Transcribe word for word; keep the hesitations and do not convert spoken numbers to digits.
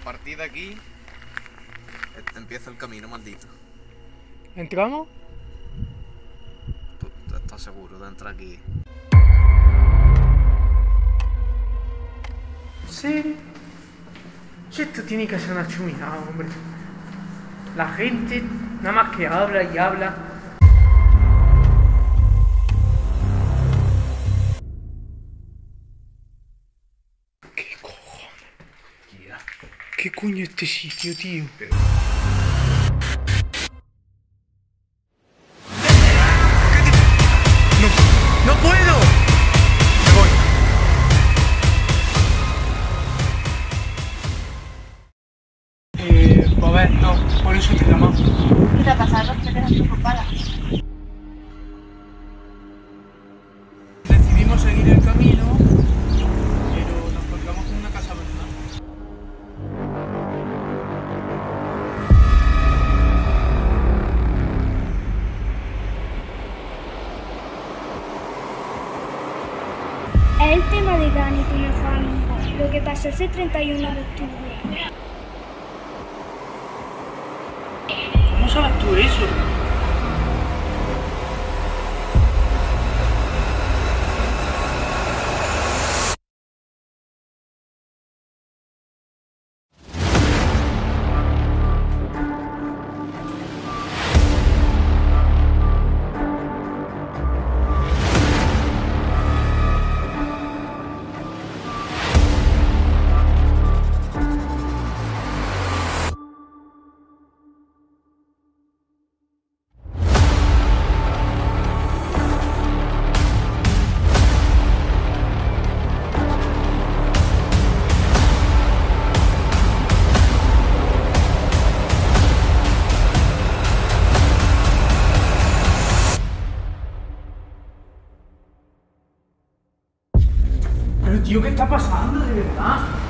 partir de aquí este empieza el camino maldito. ¿Entramos? ¿Tú, tú estás seguro de entrar aquí? Sí. Sí, esto tiene que ser una chuminada, hombre. La gente nada más que habla y habla. ¿Qué cojones? Yeah. ¿Qué coño es este sitio, tío? Pero... ¡No! ¡No puedo! Me voy. Eh, pues a ver, no, por eso te llamamos. ¿Qué te ha pasado? ¿Qué te has preocupada? Decidimos seguir el camino, pero nos encontramos con una casa abandonada. Es el tema de Dani, tu mejor amigo, lo que pasó ese treinta y uno de octubre. ¿Cómo sabes tú eso? Pero tío, ¿qué está pasando de verdad?